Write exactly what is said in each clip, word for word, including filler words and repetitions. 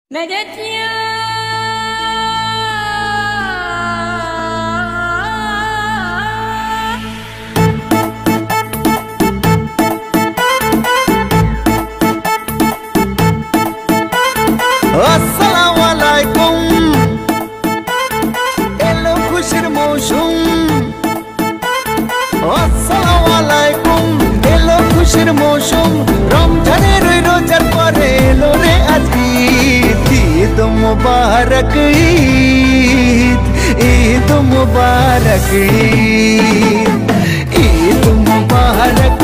نجاتيا अस्सलाम वालेकुम एलो खुशिर मौसुम अस्सलाम वालेकुम एलो खुशिर मौसुम रमजाনের রোজার পরে এলো রে আজ ঈদ ঈদ মুবারক ঈদ ঈদ মুবারক ঈদ ঈদ মুবারক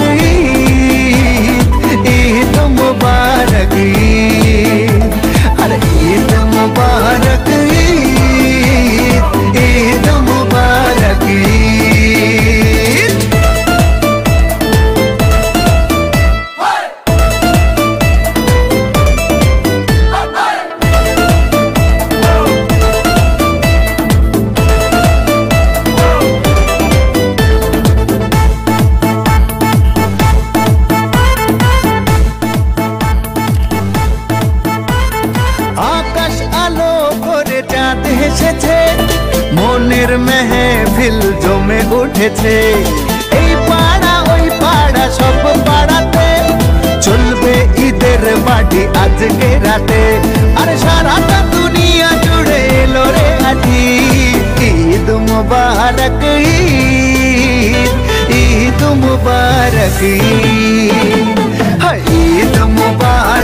ঈদ ঈদ মুবারক ঈদ अरे ईद मुबारक ईद ईद मुबारक ईद। आकाश आलो भरे चाँद हेसेছে মনের মেহফিল জমে উঠেছে এই পাড়া ওই পাড়া সব পাড়াতে চলবে ঈদের বাড়ি আজকে রাতে আরে সারাটা দুনিয়া জুড়ে এলো রে আজ ঈদ মুবারক ঈদ ঈদ মুবারক ঈদ ঈদ মুবারক